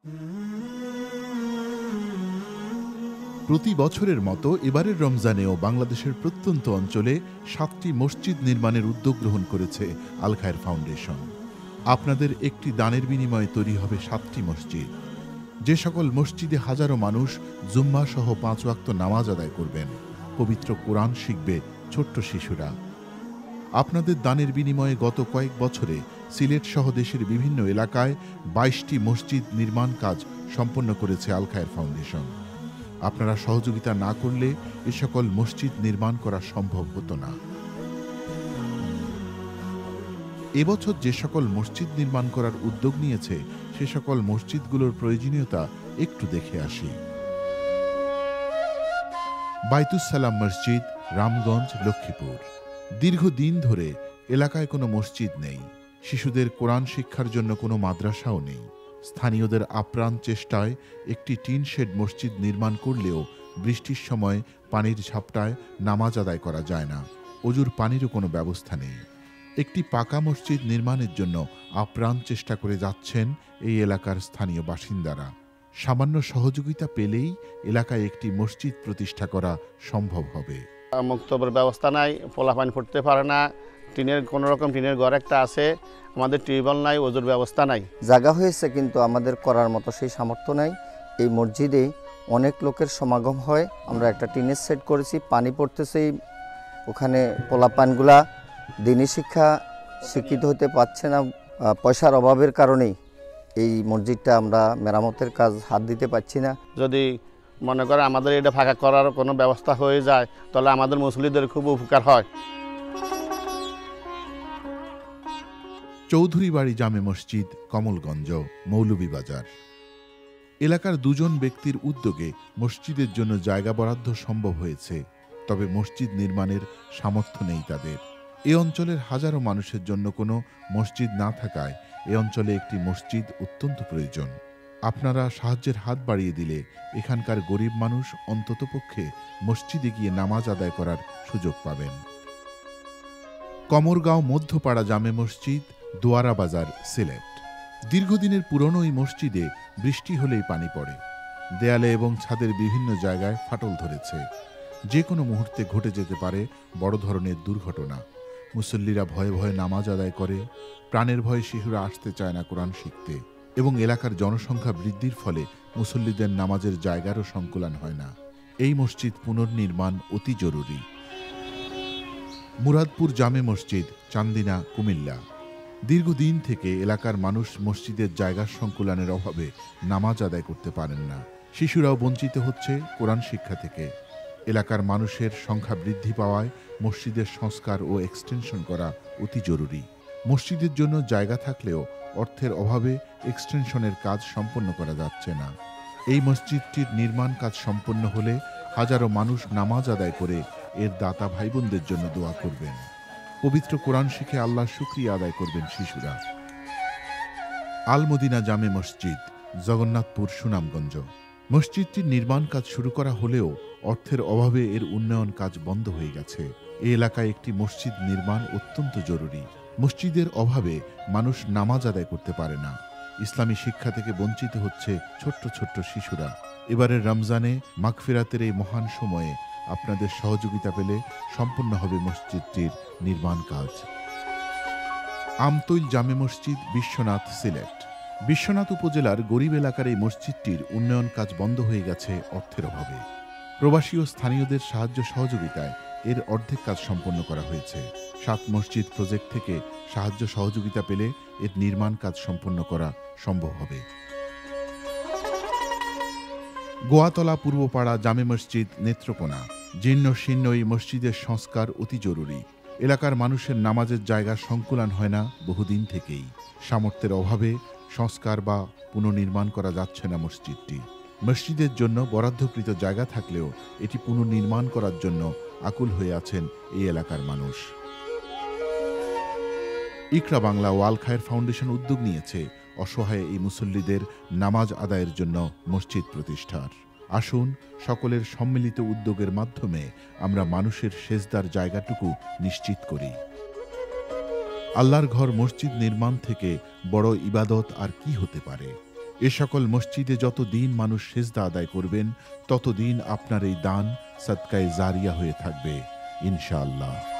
প্রতি বছরের মতো এবারের রমজানেও বাংলাদেশের প্রত্যন্ত অঞ্চলে 7টি মসজিদ নির্মাণের উদ্যোগ গ্রহণ করেছে আল খায়ের ফাউন্ডেশন। আপনাদের একটি দানের বিনিময়ে তৈরি হবে 7টি মসজিদ, যে সকল মসজিদে হাজারো মানুষ জুম্মা সহ 5 ওয়াক্ত নামাজ আদায় করবেন, পবিত্র কোরআন শিখবে ছোট্ট শিশুরা। আপনাদের দানের বিনিময়ে গত কয়েক বছরে সিলেট সহ দেশের বিভিন্ন এলাকায় 22টি মসজিদ নির্মাণ কাজ সম্পন্ন করেছে আল খায়ের ফাউন্ডেশন। আপনারা সহযোগিতা না করলে এ সকল মসজিদ নির্মাণ করা সম্ভব হতো না। এবছর যে সকল মসজিদ নির্মাণ করার উদ্যোগ নিয়েছে সে সকল মসজিদগুলোর প্রয়োজনীয়তা একটু দেখে আসি। বাইতুস সালাম মসজিদ, রামগঞ্জ, লক্ষ্মীপুর। দীর্ঘদিন ধরে এলাকায় কোনো মসজিদ নেই, শিশুদের কোরআন শিক্ষার জন্য কোনো মাদ্রাসাও নেই। স্থানীয়দের আপ্রাণ চেষ্টায় একটি টিন শেড মসজিদ নির্মাণ করলেও বৃষ্টির সময় পানির ঝাপটায় নামাজ আদায় করা যায় না, অজুর পানিরও কোনো ব্যবস্থা নেই। একটি পাকা মসজিদ নির্মাণের জন্য আপ্রাণ চেষ্টা করে যাচ্ছেন এই এলাকার স্থানীয় বাসিন্দারা। সামান্য সহযোগিতা পেলেই এলাকায় একটি মসজিদ প্রতিষ্ঠা করা সম্ভব হবে। মুক্তবের ব্যবস্থা নাই, পোলাপানি ফুটতে পারে না, কোনো রকম টিনের ঘর একটা আছে, আমাদের টিউবওয়েল নাই, ওজুর ব্যবস্থা নাই। জায়গা হয়েছে কিন্তু আমাদের করার মতো সেই সামর্থ্য নাই। এই মসজিদে অনেক লোকের সমাগম হয়, আমরা একটা টিনের সেট করেছি, পানি পড়তেছে, ওখানে পোলাপানগুলা দিনী শিক্ষা শিক্ষিত হতে পারছে না, পয়সার অভাবের কারণেই এই মসজিদটা আমরা মেরামতের কাজ হাত দিতে পারছি না। যদি মনে করে আমাদের এটা ফাঁকা করার কোনো ব্যবস্থা হয়ে যায় তাহলে আমাদের মুসলিমদের খুব উপকার হয়। চৌধুরীবাড়ি জামে মসজিদ, কমলগঞ্জ, মৌলভীবাজার। এলাকার 2 জন ব্যক্তির উদ্যোগে মসজিদের জন্য জায়গা বরাদ্দ সম্ভব হয়েছে, তবে মসজিদ নির্মাণের সামর্থ্য নেই তাদের। এ অঞ্চলের হাজারো মানুষের জন্য কোনো মসজিদ না থাকায় এ অঞ্চলে একটি মসজিদ অত্যন্ত প্রয়োজন। আপনারা সাহায্যের হাত বাড়িয়ে দিলে এখানকার গরিব মানুষ অন্ততপক্ষে মসজিদে গিয়ে নামাজ আদায় করার সুযোগ পাবেন। কমরগাঁও মধ্যপাড়া জামে মসজিদ, দোয়ারা বাজার, সিলেট। দীর্ঘদিনের পুরনো এই মসজিদে বৃষ্টি হলেই পানি পড়ে, দেয়ালে এবং ছাদের বিভিন্ন জায়গায় ফাটল ধরেছে। যে কোনো মুহূর্তে ঘটে যেতে পারে বড় ধরনের দুর্ঘটনা। মুসল্লিরা ভয়ে ভয়ে নামাজ আদায় করে, প্রাণের ভয়ে শিশুরা আসতে চায় না কোরআন শিখতে, এবং এলাকার জনসংখ্যা বৃদ্ধির ফলে মুসল্লিদের নামাজের জায়গারও সংকুলান হয় না। এই মসজিদ পুনর্নির্মাণ অতি জরুরি। মুরাদপুর জামে মসজিদ, চান্দিনা, কুমিল্লা। দীর্ঘদিন থেকে এলাকার মানুষ মসজিদের জায়গার সংকুলানের অভাবে নামাজ আদায় করতে পারেন না। শিশুরাও বঞ্চিত হচ্ছে কোরআন শিক্ষা থেকে। এলাকার মানুষের সংখ্যা বৃদ্ধি পাওয়ায় মসজিদের সংস্কার ও এক্সটেনশন করা অতি জরুরি। মসজিদের জন্য জায়গা থাকলেও অর্থের অভাবে এক্সটেনশনের কাজ সম্পন্ন করা যাচ্ছে না। এই মসজিদটির নির্মাণ কাজ সম্পন্ন হলে হাজারো মানুষ নামাজ আদায় করে এর দাতা ভাইবোনদের জন্য দোয়া করবেন। পবিত্র কোরআন শিখে আল্লাহর শুকরিয়া আদায় করবেন শিশুরা। আল মদিনা জামে মসজিদ, জগন্নাথপুর, সুনামগঞ্জ। মসজিদটির নির্মাণ কাজ শুরু করা হলেও অর্থের অভাবে এর উন্নয়ন কাজ বন্ধ হয়ে গেছে। এই এলাকায় একটি মসজিদ নির্মাণ অত্যন্ত জরুরি। মসজিদের অভাবে মানুষ নামাজ আদায় করতে পারে না, ইসলামী শিক্ষা থেকে বঞ্চিত হচ্ছে ছোট্ট ছোট্ট শিশুরা। এবারের রমজানে মাগফিরাতের এই মহান সময়ে আপনাদের সহযোগিতা পেলে সম্পন্ন হবে মসজিদটির নির্মাণ কাজ। আমতৈল জামে মসজিদ, বিশ্বনাথ, সিলেট। বিশ্বনাথ উপজেলার গরিব এলাকার এই মসজিদটির উন্নয়ন কাজ বন্ধ হয়ে গেছে অর্থের অভাবে। প্রবাসী ও স্থানীয়দের সাহায্য সহযোগিতায় এর অর্ধেক কাজ সম্পন্ন করা হয়েছে। 7 মসজিদ প্রজেক্ট থেকে সাহায্য সহযোগিতা পেলে এর নির্মাণ কাজ সম্পন্ন করা সম্ভব হবে। গোয়াতলা পূর্বপাড়া জামে মসজিদ, নেত্রকোনা। জীর্ণ শীর্ণ এই মসজিদের সংস্কার অতি জরুরি। এলাকার মানুষের নামাজের জায়গা সংকুলান হয় না বহুদিন থেকেই। সামর্থ্যের অভাবে সংস্কার বা পুনর্নির্মাণ করা যাচ্ছে না মসজিদটি। মসজিদের জন্য বরাদ্দকৃত জায়গা থাকলেও এটি পুনর্নির্মাণ করার জন্য আকুল হয়ে আছেন এই এলাকার মানুষ। ইকরা বাংলা ও আল-খায়ের ফাউন্ডেশন উদ্যোগ নিয়েছে অসহায় এই মুসল্লিদের নামাজ আদায়ের জন্য মসজিদ প্রতিষ্ঠার। আসুন সকলের সম্মিলিত উদ্যোগের মাধ্যমে আমরা মানুষের সেজদার জায়গাটুকু নিশ্চিত করি। আল্লাহর ঘর মসজিদ নির্মাণ থেকে বড় ইবাদত আর কি হতে পারে? এ সকল মসজিদে যতদিন মানুষ সেজদা আদায় করবেন ততদিন আপনার এই দান সাদকায়ে জারিয়া হয়ে থাকবে ইনশাআল্লাহ।